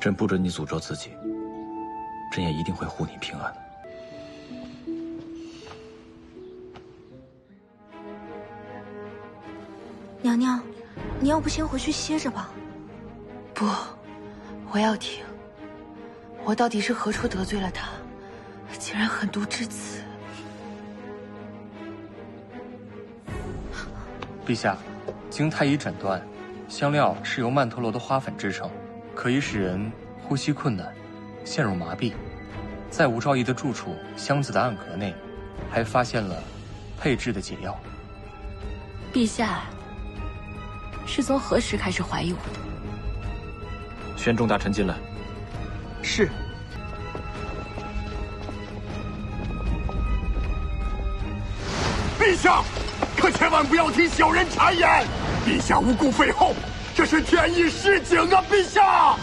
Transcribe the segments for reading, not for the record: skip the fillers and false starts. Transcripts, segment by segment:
朕不准你诅咒自己，朕也一定会护你平安。 娘娘，你要不先回去歇着吧？ 不，我要听。我到底是何处得罪了他，竟然狠毒至此？ 陛下，经太医诊断，香料是由曼陀罗的花粉制成，可以使人呼吸困难，陷入麻痹。在吴兆义的住处箱子的暗格内，还发现了配制的解药。 陛下是从何时开始怀疑我的？ 宣众大臣进来。 是。 陛下，可千万不要听小人谗言！陛下无故废后，这是天意示警啊！陛下，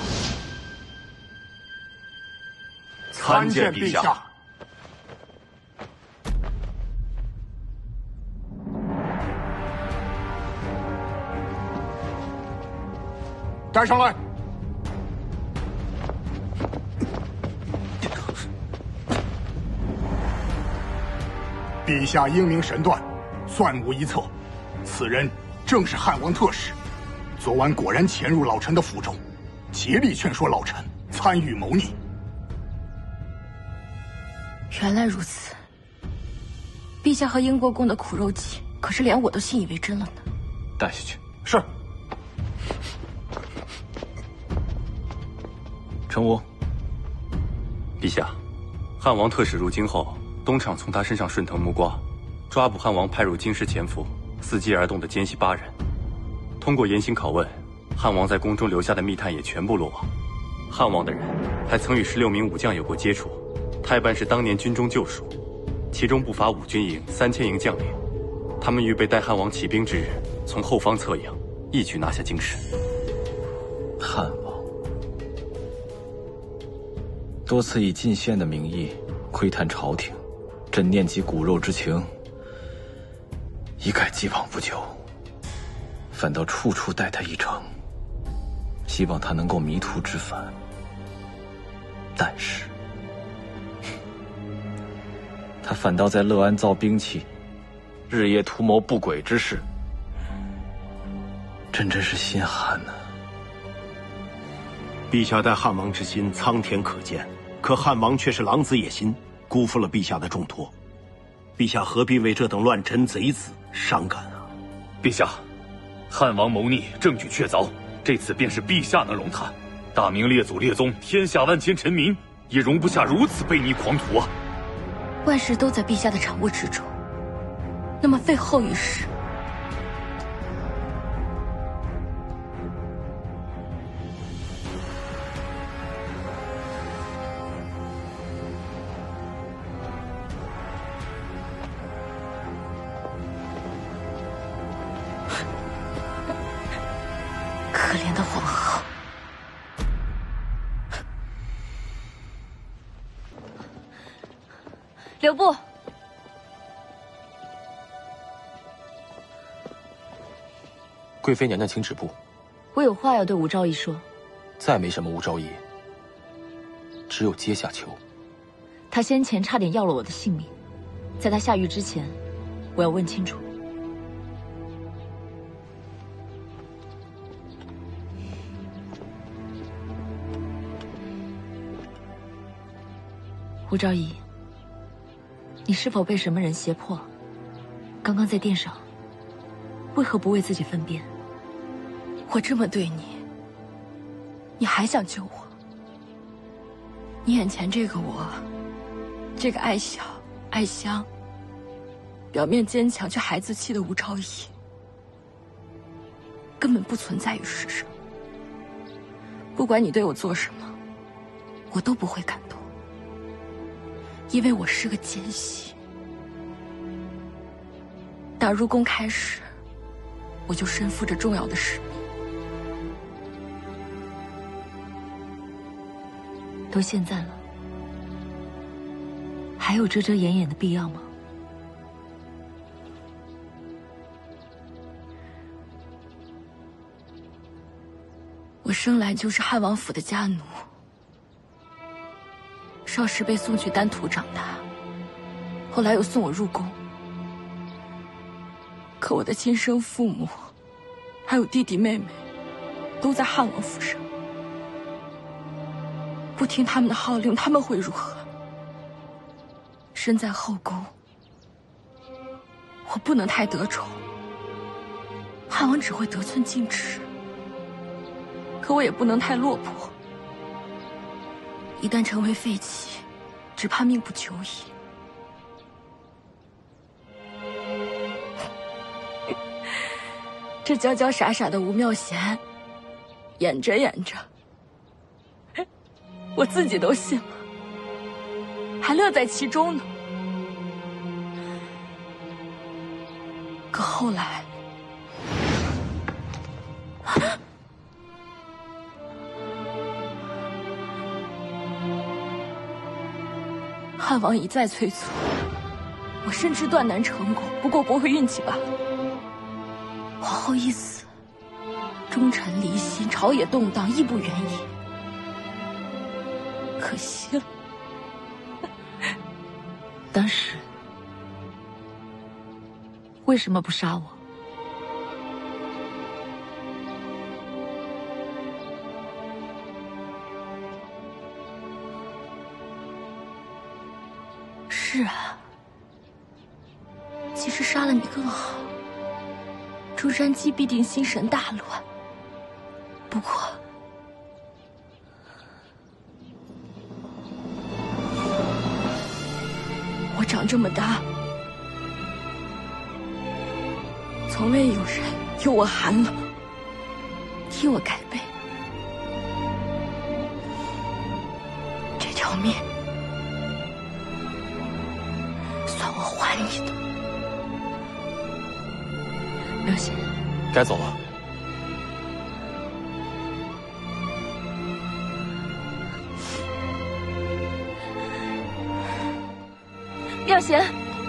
参见陛下。带上来。陛下英明神断，算无一策。此人正是汉王特使，昨晚果然潜入老臣的府中，竭力劝说老臣参与谋逆。 原来如此，陛下和英国公的苦肉计，可是连我都信以为真了呢。 带下去。 是。 程武， 陛下，汉王特使入京后，东厂从他身上顺藤摸瓜，抓捕汉王派入京师潜伏、伺机而动的奸细8人。通过严刑拷问，汉王在宫中留下的密探也全部落网。汉王的人还曾与16名武将有过接触，太班是当年军中旧属，其中不乏5军营、3000营将领。他们预备待汉王起兵之日，从后方策应，一举拿下京师。 汉王多次以进献的名义窥探朝廷，朕念及骨肉之情，一概既往不咎，反倒处处待他一程，希望他能够迷途知返。但是，他反倒在乐安造兵器，日夜图谋不轨之事，朕真是心寒呐。 陛下待汉王之心，苍天可见。可汉王却是狼子野心，辜负了陛下的重托。陛下何必为这等乱臣贼子伤感啊？ 陛下，汉王谋逆，证据确凿，这次便是陛下能容他。大明列祖列宗，天下万千臣民也容不下如此悖逆狂徒啊！ 万事都在陛下的掌握之中，那么废后一事，可怜的皇后。留步！ 贵妃娘娘，请止步。 我有话要对吴昭仪说。 再没什么吴昭仪，只有阶下囚。 他先前差点要了我的性命，在他下狱之前，我要问清楚。吴昭仪，你是否被什么人胁迫？刚刚在殿上，为何不为自己分辨？我这么对你，你还想救我？你眼前这个我，这个爱小爱香、表面坚强却孩子气的吴昭仪，根本不存在于世上。不管你对我做什么，我都不会感动。因为我是个奸细，打入宫开始，我就身负着重要的使命。都现在了，还有遮遮掩掩的必要吗？我生来就是汉王府的家奴， 少时被送去丹徒长大，后来又送我入宫。可我的亲生父母，还有弟弟妹妹，都在汉王府上。不听他们的号令，他们会如何？身在后宫，我不能太得宠，汉王只会得寸进尺。可我也不能太落魄，一旦成为废弃，只怕命不久矣。这娇娇傻傻的吴妙贤，演着演着，我自己都信了，还乐在其中呢。可后来，汉王一再催促，我深知断难成功，不过驳回运气罢了。皇后一死，忠臣离心，朝野动荡，义不远矣。可惜了。当时为什么不杀我？是啊，其实杀了你更好。朱瞻基必定心神大乱。不过，我长这么大，从未有人有我寒冷，替我盖被。这条命，算我还你的。妙贤， 该走了。 妙贤，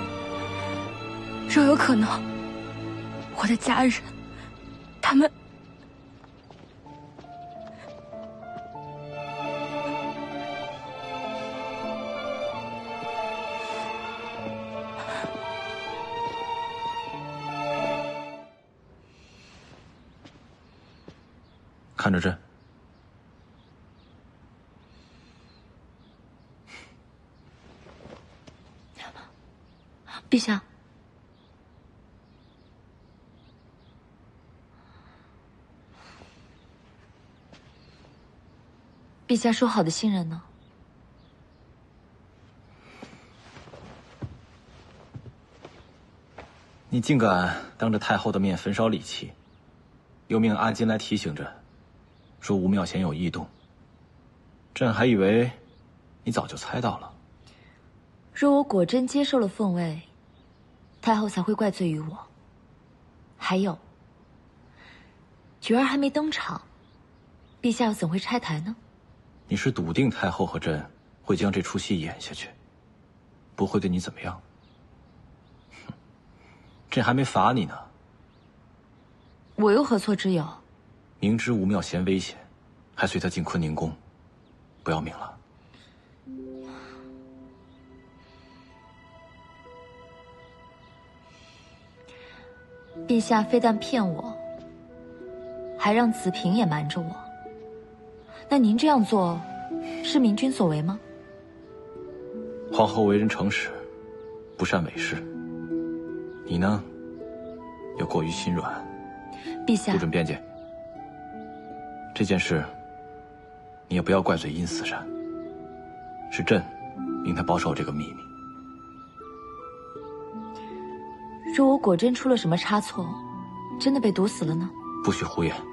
若有可能，我的家人，他们看着朕。 陛下，陛下说好的信任呢？ 你竟敢当着太后的面焚烧礼器，又命阿金来提醒着，说吴妙贤有异动。朕还以为你早就猜到了。 若我果真接受了凤位，太后才会怪罪于我。还有，菊儿还没登场，陛下又怎会拆台呢？ 你是笃定太后和朕会将这出戏演下去，不会对你怎么样？哼，朕还没罚你呢。 我又何错之有？ 明知吴妙贤危险，还随他进坤宁宫，不要命了？ 陛下非但骗我，还让子平也瞒着我。那您这样做，是明君所为吗？ 皇后为人诚实，不善伪事。你呢，又过于心软。 陛下， 不准辩解。这件事，你也不要怪罪殷四山，是朕令他保守这个秘密。 若我果真出了什么差错，真的被毒死了呢？ 不许胡言。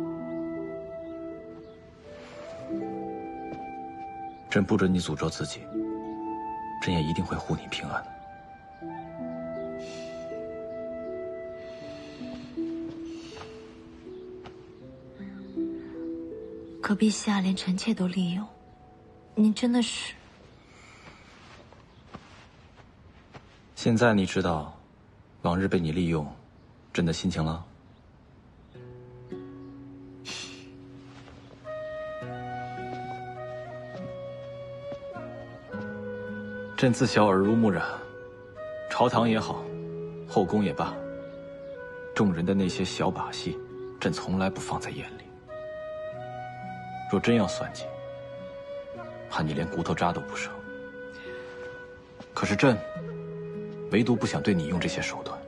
朕不准你诅咒自己，朕也一定会护你平安。 可陛下连臣妾都利用，您真的是…… 现在你知道往日被你利用，朕的心情了？ 朕自小耳濡目染，朝堂也好，后宫也罢，众人的那些小把戏，朕从来不放在眼里。若真要算计，怕你连骨头渣都不剩。可是朕唯独不想对你用这些手段。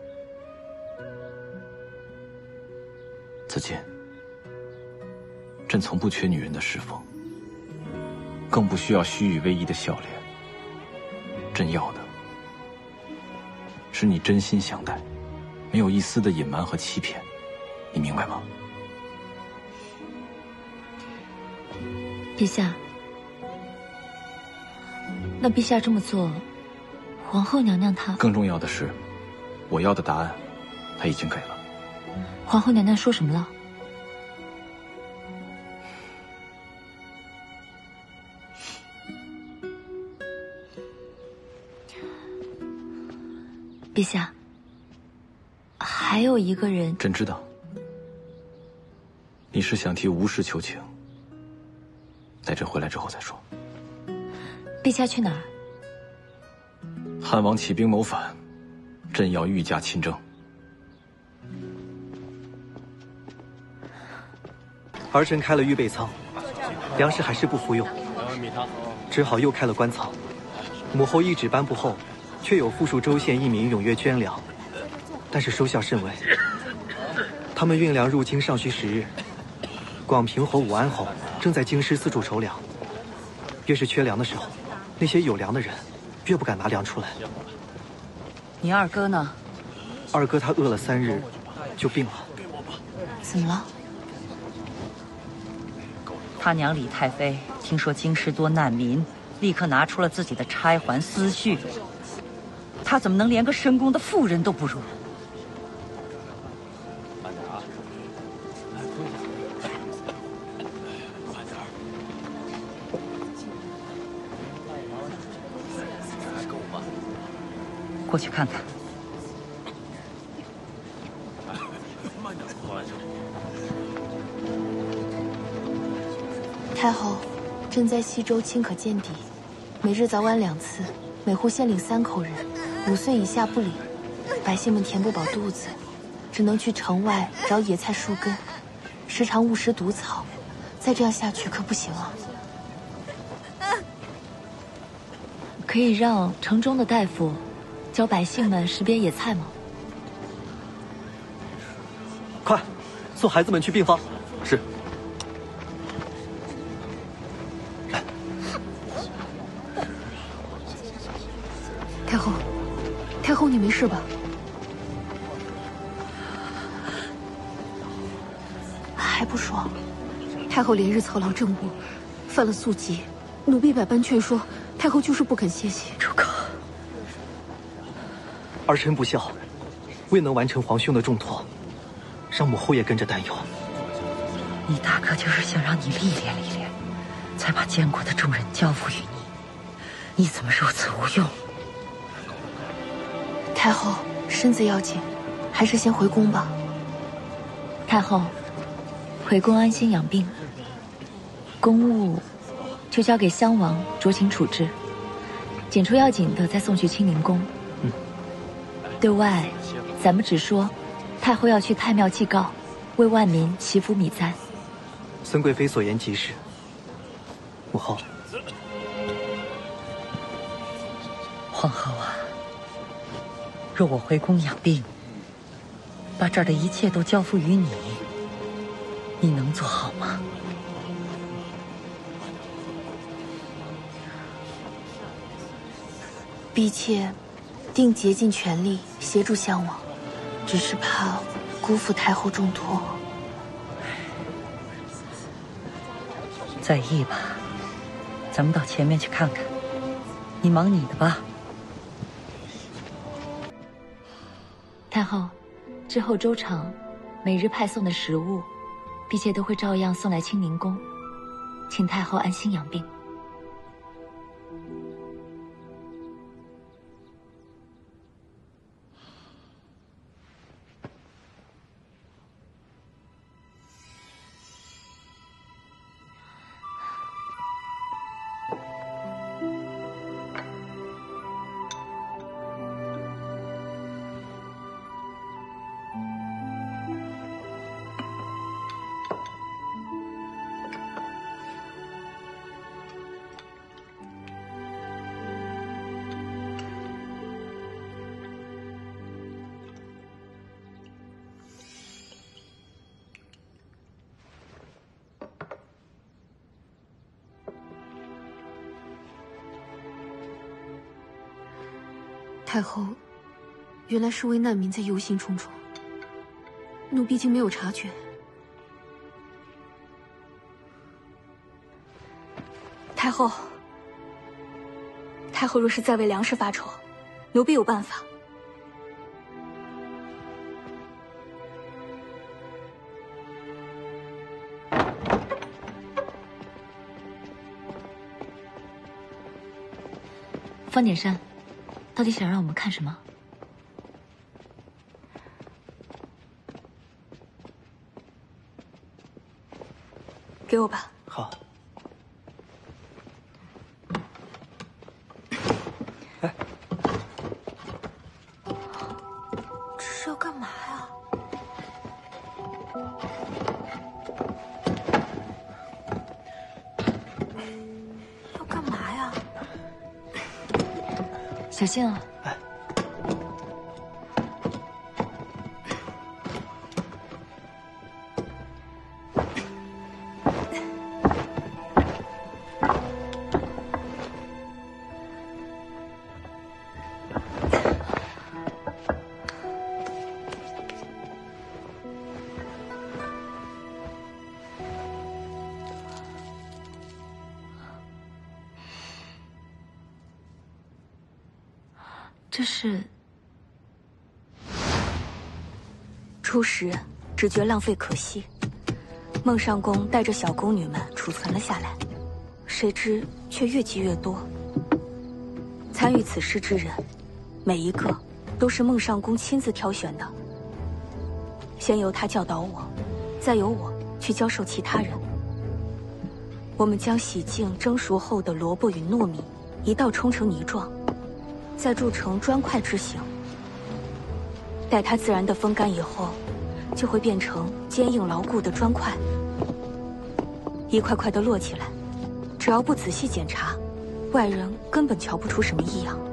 自今，朕从不缺女人的侍奉，更不需要虚与委蛇的笑脸。朕要的是你真心相待，没有一丝的隐瞒和欺骗，你明白吗？ 陛下，那陛下这么做，皇后娘娘她…… 更重要的是，我要的答案，她已经给了。 皇后娘娘说什么了？陛下，还有一个人。 朕知道，你是想替吴氏求情，待朕回来之后再说。 陛下去哪儿？ 汉王起兵谋反，朕要御驾亲征。 儿臣开了预备仓，粮食还是不服用，只好又开了官仓。母后懿旨颁布后，却有富庶州县一民踊跃捐粮，但是收效甚微。他们运粮入京尚需10日，广平侯、武安侯正在京师四处筹粮。越是缺粮的时候，那些有粮的人越不敢拿粮出来。 你二哥呢？ 二哥他饿了3日，就病了。 怎么了？ 他娘李太妃听说京师多难民，立刻拿出了自己的钗环丝絮。他怎么能连个深宫的妇人都不如？过去看看。 太后，朕在西州清可见底，每日早晚2次，每户限领3口人，5岁以下不领。百姓们填不饱肚子，只能去城外找野菜树根，时常误食毒草。再这样下去可不行啊！ 可以让城中的大夫教百姓们识别野菜吗？ 快，送孩子们去病房。 是。 太后，你没事吧？还不说，太后连日操劳政务，犯了宿疾，奴婢百般劝说，太后就是不肯歇息。 住口！ 儿臣不孝，未能完成皇兄的重托，让母后也跟着担忧。 你大哥就是想让你历练历练，才把监国的重任交付于你，你怎么如此无用？ 太后，身子要紧，还是先回宫吧。 太后，回宫安心养病，公务就交给襄王酌情处置，检出要紧的再送去清宁宫。对外，咱们只说太后要去太庙祭告，为万民祈福米灾。 孙贵妃所言极是。母后， 皇后啊，若我回宫养病，把这儿的一切都交付于你，你能做好吗？ 婢妾定竭尽全力协助襄王，只是怕辜负太后重托。 在意吧，咱们到前面去看看。你忙你的吧。 太后，之后州场每日派送的食物，婢妾都会照样送来清宁宫，请太后安心养病。 太后，原来是位难民在忧心忡忡，奴毕竟没有察觉。 太后，太后若是再为粮食发愁，奴婢有办法。 方点山，到底想让我们看什么？给我吧。 好。 哎，这是要干嘛呀？要干嘛呀？ 小心啊！ 哎， 这是初时只觉浪费可惜，孟上宫带着小宫女们储存了下来，谁知却越积越多。参与此事之人，每一个都是孟上宫亲自挑选的。先由他教导我，再由我去教授其他人。我们将洗净蒸熟后的萝卜与糯米一道冲成泥状，再铸成砖块之形。待它自然的风干以后，就会变成坚硬牢固的砖块，一块块的摞起来，只要不仔细检查，外人根本瞧不出什么异样。